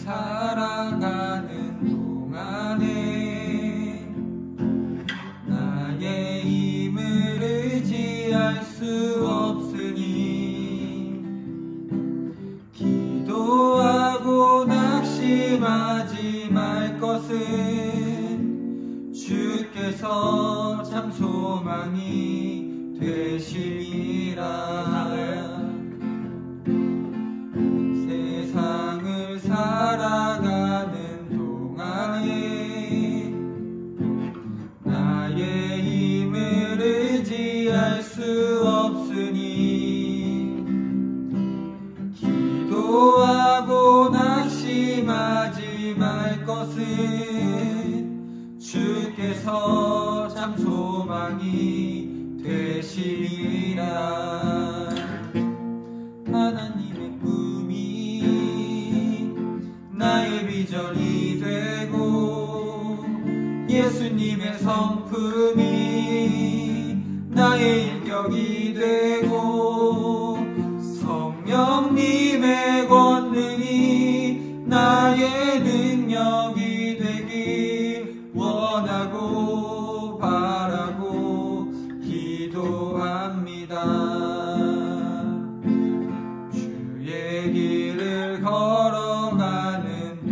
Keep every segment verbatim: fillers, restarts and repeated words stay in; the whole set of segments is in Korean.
살아가는 동안에 나의 힘을 의지할 수 없으니 기도하고 낙심하지 말 것은 주께서 참 소망이 되시리라. 세상을 살아가는 동안에 나의 힘을 의지할 수 없으니 기도하고 낙심하지 말 것은 주께서 참 소망이 되시리라. 하나님의 꿈이 나의 비전이 되고 예수님의 성품이 나의 인격이 되고 성령님의 권능이 나의 능력이 되길 원하고 바라고 기도합니다. 주의 길을 걸어가는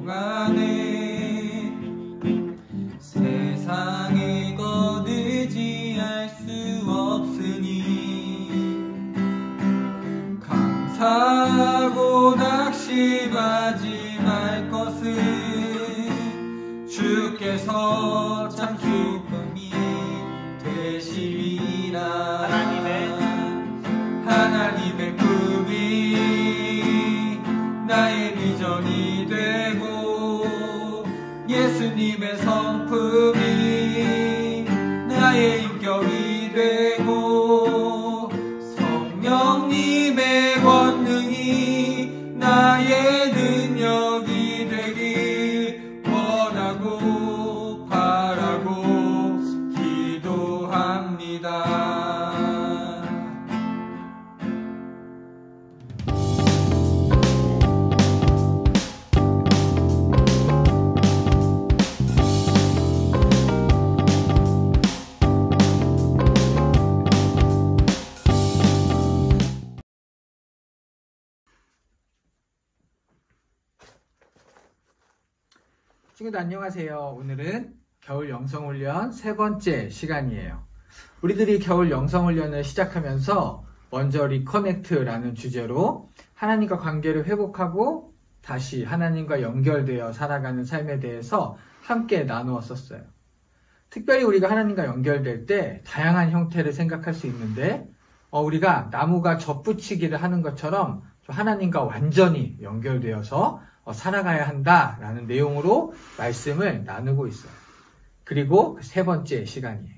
동안에 세상의 것 의지할 수 없으니 감사하고 낙심하지 말 것은 주께서 참 기쁨이 되시리라. 하나님의 하나님의 꿈이 나의 비전이 되고 예수님의 성품이 나의 인격이 되고 성령님의 권능이 나의 능력이 되길 원하고 바라고 기도합니다. 친구들 안녕하세요. 오늘은 겨울 영성훈련 세 번째 시간이에요. 우리들이 겨울 영성훈련을 시작하면서 먼저 리커넥트라는 주제로 하나님과 관계를 회복하고 다시 하나님과 연결되어 살아가는 삶에 대해서 함께 나누었었어요. 특별히 우리가 하나님과 연결될 때 다양한 형태를 생각할 수 있는데 어, 우리가 나무가 젖붙이기를 하는 것처럼 하나님과 완전히 연결되어서 어, 살아가야 한다라는 내용으로 말씀을 나누고 있어요. 그리고 세 번째 시간이에요.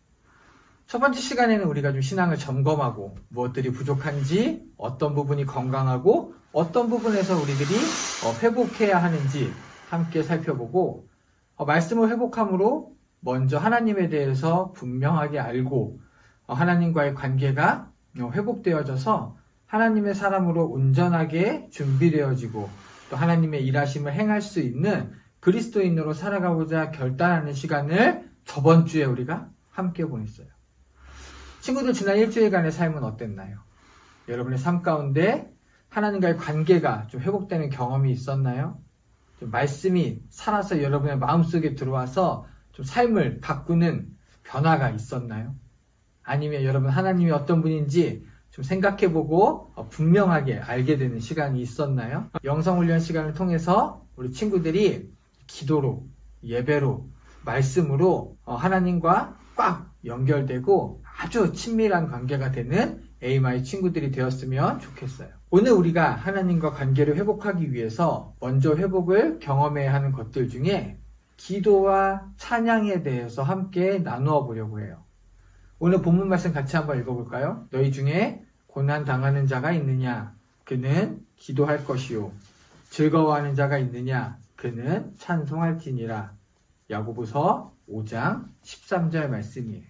첫 번째 시간에는 우리가 좀 신앙을 점검하고 무엇들이 부족한지, 어떤 부분이 건강하고 어떤 부분에서 우리들이 어, 회복해야 하는지 함께 살펴보고 어, 말씀을 회복함으로 먼저 하나님에 대해서 분명하게 알고 어, 하나님과의 관계가 어, 회복되어져서 하나님의 사람으로 온전하게 준비되어지고 또 하나님의 일하심을 행할 수 있는 그리스도인으로 살아가고자 결단하는 시간을 저번 주에 우리가 함께 보냈어요. 친구들 지난 일주일간의 삶은 어땠나요? 여러분의 삶 가운데 하나님과의 관계가 좀 회복되는 경험이 있었나요? 좀 말씀이 살아서 여러분의 마음속에 들어와서 좀 삶을 바꾸는 변화가 있었나요? 아니면 여러분 하나님이 어떤 분인지 좀 생각해보고 분명하게 알게 되는 시간이 있었나요? 영성훈련 시간을 통해서 우리 친구들이 기도로, 예배로, 말씀으로 하나님과 꽉 연결되고 아주 친밀한 관계가 되는 에이엠아이 친구들이 되었으면 좋겠어요. 오늘 우리가 하나님과 관계를 회복하기 위해서 먼저 회복을 경험해야 하는 것들 중에 기도와 찬양에 대해서 함께 나누어 보려고 해요. 오늘 본문 말씀 같이 한번 읽어볼까요? 너희 중에 고난 당하는 자가 있느냐? 그는 기도할 것이요. 즐거워하는 자가 있느냐? 그는 찬송할지니라. 야고보서 오 장 십삼 절 말씀이에요.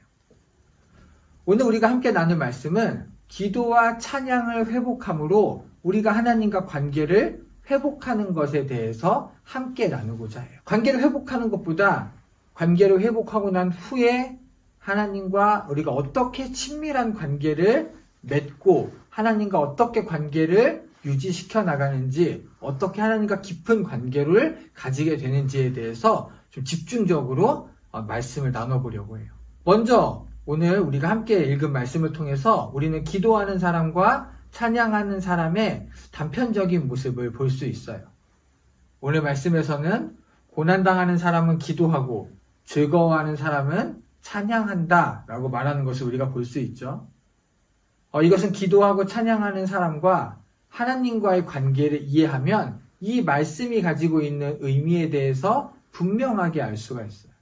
오늘 우리가 함께 나눌 말씀은 기도와 찬양을 회복함으로 우리가 하나님과 관계를 회복하는 것에 대해서 함께 나누고자 해요. 관계를 회복하는 것보다 관계를 회복하고 난 후에 하나님과 우리가 어떻게 친밀한 관계를 맺고 하나님과 어떻게 관계를 유지시켜 나가는지, 어떻게 하나님과 깊은 관계를 가지게 되는지에 대해서 좀 집중적으로 말씀을 나눠보려고 해요. 먼저 오늘 우리가 함께 읽은 말씀을 통해서 우리는 기도하는 사람과 찬양하는 사람의 단편적인 모습을 볼 수 있어요. 오늘 말씀에서는 고난당하는 사람은 기도하고 즐거워하는 사람은 찬양한다 라고 말하는 것을 우리가 볼 수 있죠. 어, 이것은 기도하고 찬양하는 사람과 하나님과의 관계를 이해하면 이 말씀이 가지고 있는 의미에 대해서 분명하게 알 수가 있어요.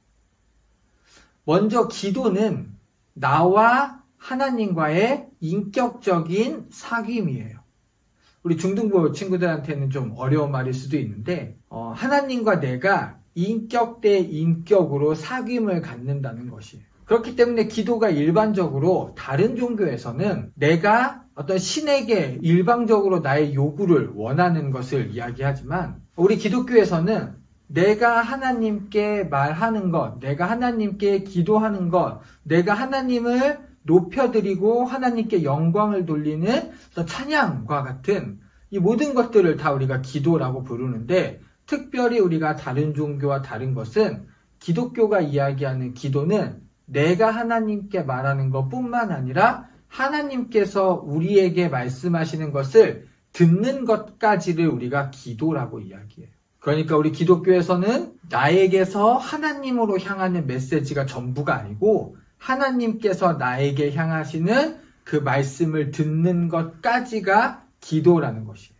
먼저 기도는 나와 하나님과의 인격적인 사귐이에요. 우리 중등부 친구들한테는 좀 어려운 말일 수도 있는데 어, 하나님과 내가 인격 대 인격으로 사귐을 갖는다는 것이에요. 그렇기 때문에 기도가 일반적으로 다른 종교에서는 내가 어떤 신에게 일방적으로 나의 요구를 원하는 것을 이야기하지만 우리 기독교에서는 내가 하나님께 말하는 것, 내가 하나님께 기도하는 것, 내가 하나님을 높여드리고 하나님께 영광을 돌리는 찬양과 같은 이 모든 것들을 다 우리가 기도라고 부르는데, 특별히 우리가 다른 종교와 다른 것은 기독교가 이야기하는 기도는 내가 하나님께 말하는 것뿐만 아니라 하나님께서 우리에게 말씀하시는 것을 듣는 것까지를 우리가 기도라고 이야기해요. 그러니까 우리 기독교에서는 나에게서 하나님으로 향하는 메시지가 전부가 아니고 하나님께서 나에게 향하시는 그 말씀을 듣는 것까지가 기도라는 것이에요.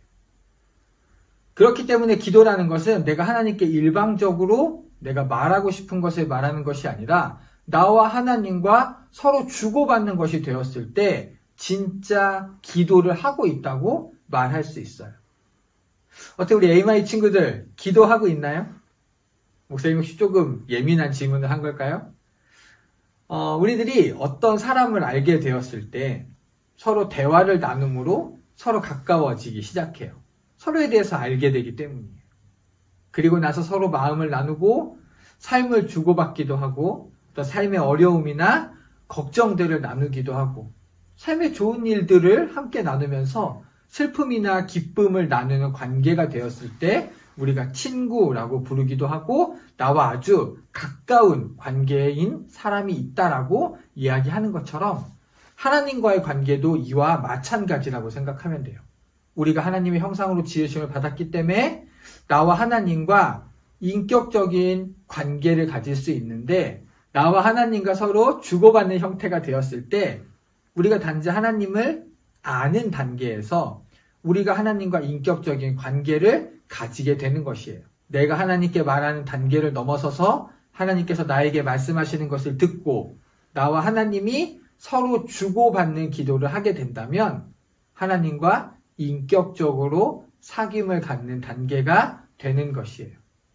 그렇기 때문에 기도라는 것은 내가 하나님께 일방적으로 내가 말하고 싶은 것을 말하는 것이 아니라 나와 하나님과 서로 주고받는 것이 되었을 때 진짜 기도를 하고 있다고 말할 수 있어요. 어떻게 우리 에이마이 친구들 기도하고 있나요? 목사님 혹시 조금 예민한 질문을 한 걸까요? 어, 우리들이 어떤 사람을 알게 되었을 때 서로 대화를 나눔으로 서로 가까워지기 시작해요. 서로에 대해서 알게 되기 때문이에요. 그리고 나서 서로 마음을 나누고 삶을 주고받기도 하고 또 삶의 어려움이나 걱정들을 나누기도 하고 삶의 좋은 일들을 함께 나누면서 슬픔이나 기쁨을 나누는 관계가 되었을 때 우리가 친구라고 부르기도 하고 나와 아주 가까운 관계인 사람이 있다라고 이야기하는 것처럼 하나님과의 관계도 이와 마찬가지라고 생각하면 돼요. 우리가 하나님의 형상으로 지으심을 받았기 때문에 나와 하나님과 인격적인 관계를 가질 수 있는데 나와 하나님과 서로 주고받는 형태가 되었을 때 우리가 단지 하나님을 아는 단계에서 우리가 하나님과 인격적인 관계를 가지게 되는 것이에요. 내가 하나님께 말하는 단계를 넘어서서 하나님께서 나에게 말씀하시는 것을 듣고 나와 하나님이 서로 주고받는 기도를 하게 된다면 하나님과 인격적으로 사귐을 갖는 단계가 되는 것이에요.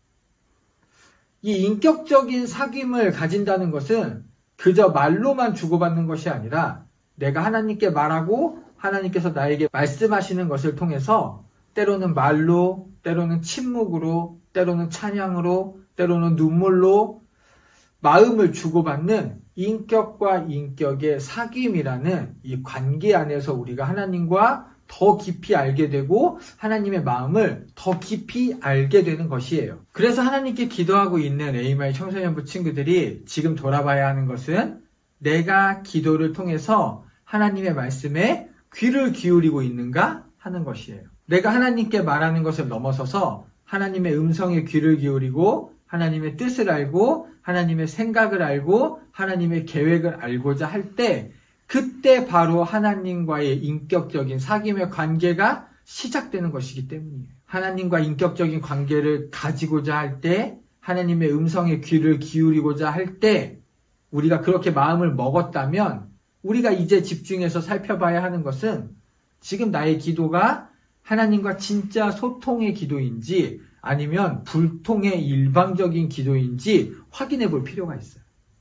이 인격적인 사귐을 가진다는 것은 그저 말로만 주고받는 것이 아니라 내가 하나님께 말하고 하나님께서 나에게 말씀하시는 것을 통해서 때로는 말로, 때로는 침묵으로, 때로는 찬양으로, 때로는 눈물로 마음을 주고받는 인격과 인격의 사귐이라는 이 관계 안에서 우리가 하나님과 더 깊이 알게 되고 하나님의 마음을 더 깊이 알게 되는 것이에요. 그래서 하나님께 기도하고 있는 에이마이 청소년부 친구들이 지금 돌아봐야 하는 것은 내가 기도를 통해서 하나님의 말씀에 귀를 기울이고 있는가 하는 것이에요. 내가 하나님께 말하는 것을 넘어서서 하나님의 음성에 귀를 기울이고 하나님의 뜻을 알고 하나님의 생각을 알고 하나님의 계획을 알고자 할 때 그때 바로 하나님과의 인격적인 사귐의 관계가 시작되는 것이기 때문이에요. 하나님과 인격적인 관계를 가지고자 할 때 하나님의 음성에 귀를 기울이고자 할 때 우리가 그렇게 마음을 먹었다면 우리가 이제 집중해서 살펴봐야 하는 것은 지금 나의 기도가 하나님과 진짜 소통의 기도인지 아니면 불통의 일방적인 기도인지 확인해 볼 필요가 있어요.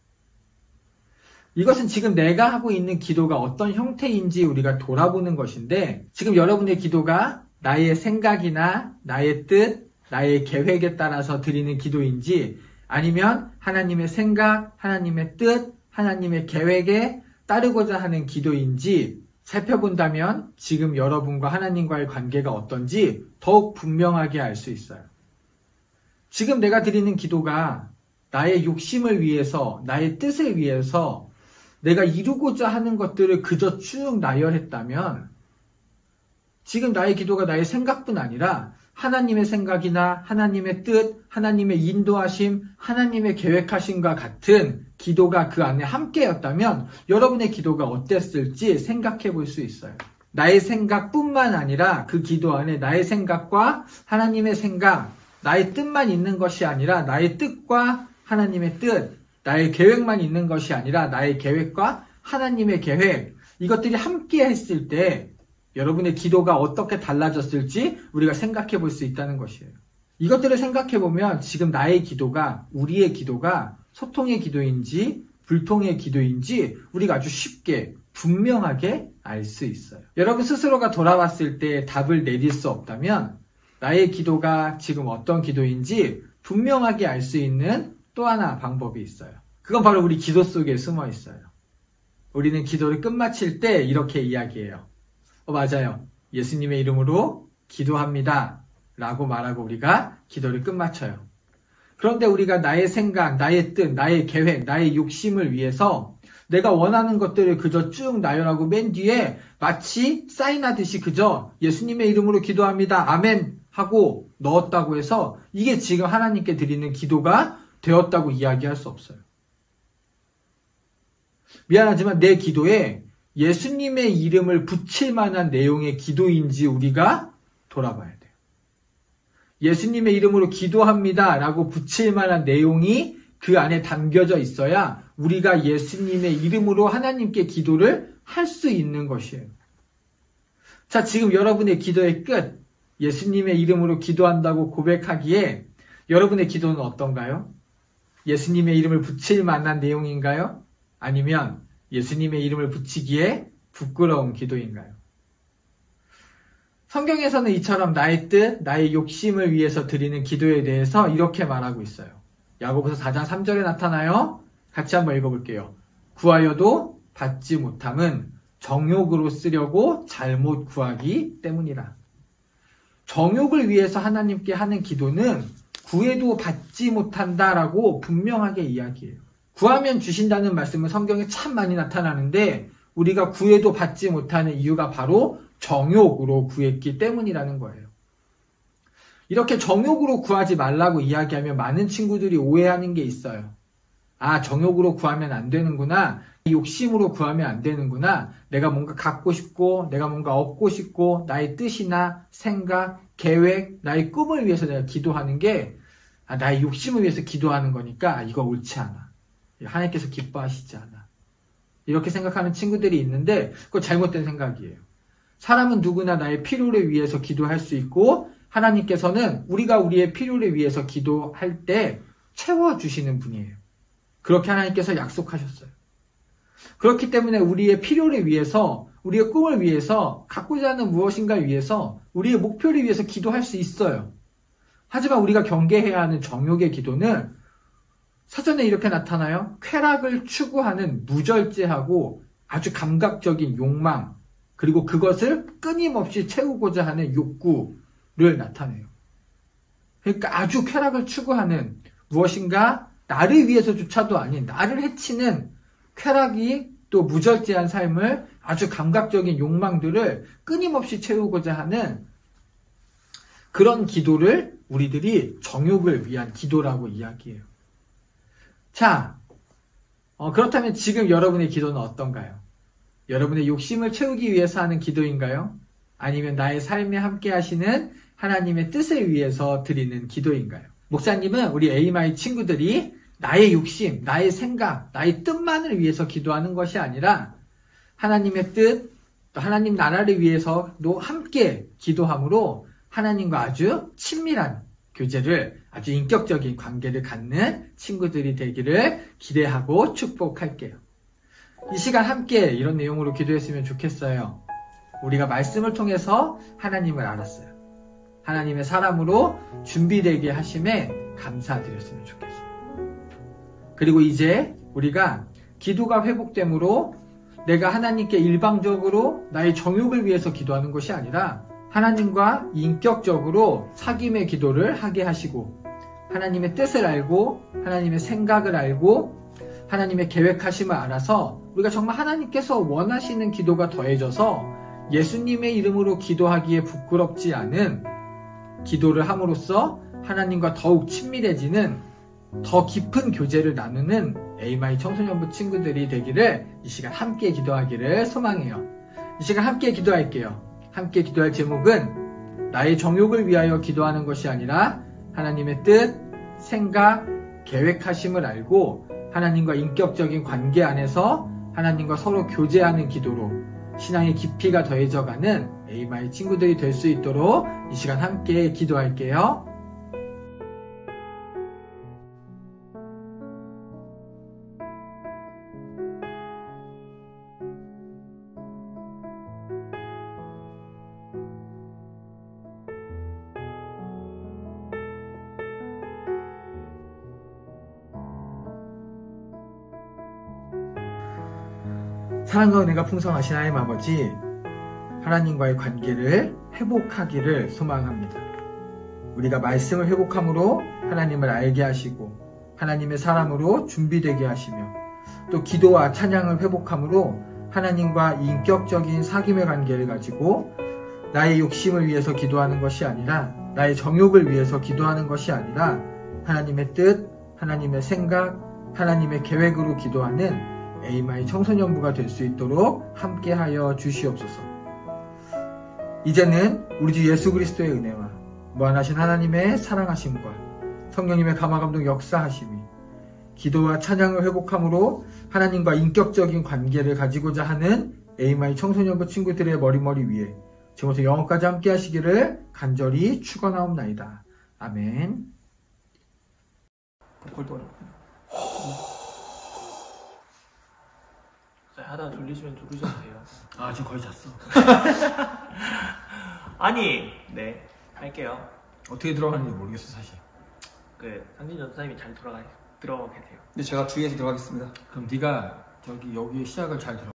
이것은 지금 내가 하고 있는 기도가 어떤 형태인지 우리가 돌아보는 것인데 지금 여러분의 기도가 나의 생각이나 나의 뜻, 나의 계획에 따라서 드리는 기도인지 아니면 하나님의 생각, 하나님의 뜻, 하나님의 계획에 따르고자 하는 기도인지 살펴본다면 지금 여러분과 하나님과의 관계가 어떤지 더욱 분명하게 알 수 있어요. 지금 내가 드리는 기도가 나의 욕심을 위해서, 나의 뜻을 위해서 내가 이루고자 하는 것들을 그저 쭉 나열했다면 지금 나의 기도가 나의 생각뿐 아니라 하나님의 생각이나 하나님의 뜻, 하나님의 인도하심, 하나님의 계획하심과 같은 기도가 그 안에 함께였다면 여러분의 기도가 어땠을지 생각해 볼 수 있어요. 나의 생각뿐만 아니라 그 기도 안에 나의 생각과 하나님의 생각, 나의 뜻만 있는 것이 아니라 나의 뜻과 하나님의 뜻, 나의 계획만 있는 것이 아니라 나의 계획과 하나님의 계획, 이것들이 함께 했을 때 여러분의 기도가 어떻게 달라졌을지 우리가 생각해 볼 수 있다는 것이에요. 이것들을 생각해 보면 지금 나의 기도가, 우리의 기도가 소통의 기도인지 불통의 기도인지 우리가 아주 쉽게 분명하게 알 수 있어요. 여러분 스스로가 돌아봤을 때 답을 내릴 수 없다면 나의 기도가 지금 어떤 기도인지 분명하게 알 수 있는 또 하나 방법이 있어요. 그건 바로 우리 기도 속에 숨어 있어요. 우리는 기도를 끝마칠 때 이렇게 이야기해요. 어, 맞아요. 예수님의 이름으로 기도합니다. 라고 말하고 우리가 기도를 끝마쳐요. 그런데 우리가 나의 생각, 나의 뜻, 나의 계획, 나의 욕심을 위해서 내가 원하는 것들을 그저 쭉 나열하고 맨 뒤에 마치 사인하듯이 그저 예수님의 이름으로 기도합니다. 아멘 하고 넣었다고 해서 이게 지금 하나님께 드리는 기도가 되었다고 이야기할 수 없어요. 미안하지만 내 기도에 예수님의 이름을 붙일 만한 내용의 기도인지 우리가 돌아봐야 돼요. 예수님의 이름으로 기도합니다 라고 붙일 만한 내용이 그 안에 담겨져 있어야 우리가 예수님의 이름으로 하나님께 기도를 할 수 있는 것이에요. 자, 지금 여러분의 기도의 끝, 예수님의 이름으로 기도한다고 고백하기에 여러분의 기도는 어떤가요? 예수님의 이름을 붙일 만한 내용인가요? 아니면 예수님의 이름을 붙이기에 부끄러운 기도인가요? 성경에서는 이처럼 나의 뜻, 나의 욕심을 위해서 드리는 기도에 대해서 이렇게 말하고 있어요. 야고보서 사 장 삼 절에 나타나요. 같이 한번 읽어볼게요. 구하여도 받지 못함은 정욕으로 쓰려고 잘못 구하기 때문이라. 정욕을 위해서 하나님께 하는 기도는 구해도 받지 못한다라고 분명하게 이야기해요. 구하면 주신다는 말씀은 성경에 참 많이 나타나는데 우리가 구해도 받지 못하는 이유가 바로 정욕으로 구했기 때문이라는 거예요. 이렇게 정욕으로 구하지 말라고 이야기하면 많은 친구들이 오해하는 게 있어요. 아, 정욕으로 구하면 안 되는구나. 욕심으로 구하면 안 되는구나. 내가 뭔가 갖고 싶고 내가 뭔가 얻고 싶고 나의 뜻이나 생각, 계획, 나의 꿈을 위해서 내가 기도하는 게 아, 나의 욕심을 위해서 기도하는 거니까 이거 옳지 않아. 하나님께서 기뻐하시지 않아. 이렇게 생각하는 친구들이 있는데 그거 잘못된 생각이에요. 사람은 누구나 나의 필요를 위해서 기도할 수 있고 하나님께서는 우리가 우리의 필요를 위해서 기도할 때 채워주시는 분이에요. 그렇게 하나님께서 약속하셨어요. 그렇기 때문에 우리의 필요를 위해서, 우리의 꿈을 위해서, 갖고자 하는 무엇인가를 위해서, 우리의 목표를 위해서 기도할 수 있어요. 하지만 우리가 경계해야 하는 정욕의 기도는 사전에 이렇게 나타나요. 쾌락을 추구하는 무절제하고 아주 감각적인 욕망, 그리고 그것을 끊임없이 채우고자 하는 욕구를 나타내요. 그러니까 아주 쾌락을 추구하는 무엇인가 나를 위해서조차도 아닌 나를 해치는 쾌락이 또 무절제한 삶을 아주 감각적인 욕망들을 끊임없이 채우고자 하는 그런 기도를 우리들이 정욕을 위한 기도라고 이야기해요. 자, 어, 그렇다면 지금 여러분의 기도는 어떤가요? 여러분의 욕심을 채우기 위해서 하는 기도인가요? 아니면 나의 삶에 함께 하시는 하나님의 뜻을 위해서 드리는 기도인가요? 목사님은 우리 에이마이 친구들이 나의 욕심, 나의 생각, 나의 뜻만을 위해서 기도하는 것이 아니라 하나님의 뜻, 또 하나님 나라를 위해서도 함께 기도함으로 하나님과 아주 친밀한 교제를, 아주 인격적인 관계를 갖는 친구들이 되기를 기대하고 축복할게요. 이 시간 함께 이런 내용으로 기도했으면 좋겠어요. 우리가 말씀을 통해서 하나님을 알았어요. 하나님의 사람으로 준비되게 하심에 감사드렸으면 좋겠어요. 그리고 이제 우리가 기도가 회복됨으로 내가 하나님께 일방적으로 나의 정욕을 위해서 기도하는 것이 아니라 하나님과 인격적으로 사귐의 기도를 하게 하시고 하나님의 뜻을 알고 하나님의 생각을 알고 하나님의 계획하심을 알아서 우리가 정말 하나님께서 원하시는 기도가 더해져서 예수님의 이름으로 기도하기에 부끄럽지 않은 기도를 함으로써 하나님과 더욱 친밀해지는 더 깊은 교제를 나누는 에이마이 청소년부 친구들이 되기를 이 시간 함께 기도하기를 소망해요. 이 시간 함께 기도할게요. 함께 기도할 제목은 나의 정욕을 위하여 기도하는 것이 아니라 하나님의 뜻, 생각, 계획하심을 알고 하나님과 인격적인 관계 안에서 하나님과 서로 교제하는 기도로 신앙의 깊이가 더해져가는 에이마이 친구들이 될 수 있도록 이 시간 함께 기도할게요. 사랑과 은혜가 풍성하신 하나님 아버지, 하나님과의 관계를 회복하기를 소망합니다. 우리가 말씀을 회복함으로 하나님을 알게 하시고 하나님의 사람으로 준비되게 하시며 또 기도와 찬양을 회복함으로 하나님과 인격적인 사귐의 관계를 가지고 나의 욕심을 위해서 기도하는 것이 아니라 나의 정욕을 위해서 기도하는 것이 아니라 하나님의 뜻, 하나님의 생각, 하나님의 계획으로 기도하는 에이마이 청소년부가 될 수 있도록 함께하여 주시옵소서. 이제는 우리 주 예수 그리스도의 은혜와 무한하신 하나님의 사랑하심과 성령님의 감화감동 역사하심이 기도와 찬양을 회복함으로 하나님과 인격적인 관계를 가지고자 하는 에이마이 청소년부 친구들의 머리머리 위에 지금부터 영원까지 함께 하시기를 간절히 축원하옵나이다. 아멘. 하다가 졸리시면 졸으셔도 돼요. 아, 지금 거의 잤어. 아니, 네, 할게요. 어떻게 들어가는지 모르겠어, 사실. 그 상진 전사님이 잘 들어가 들어가 계세요. 근데 제가 주위에서 들어가겠습니다. 그럼 네가 저기 여기 시작을 잘 들어.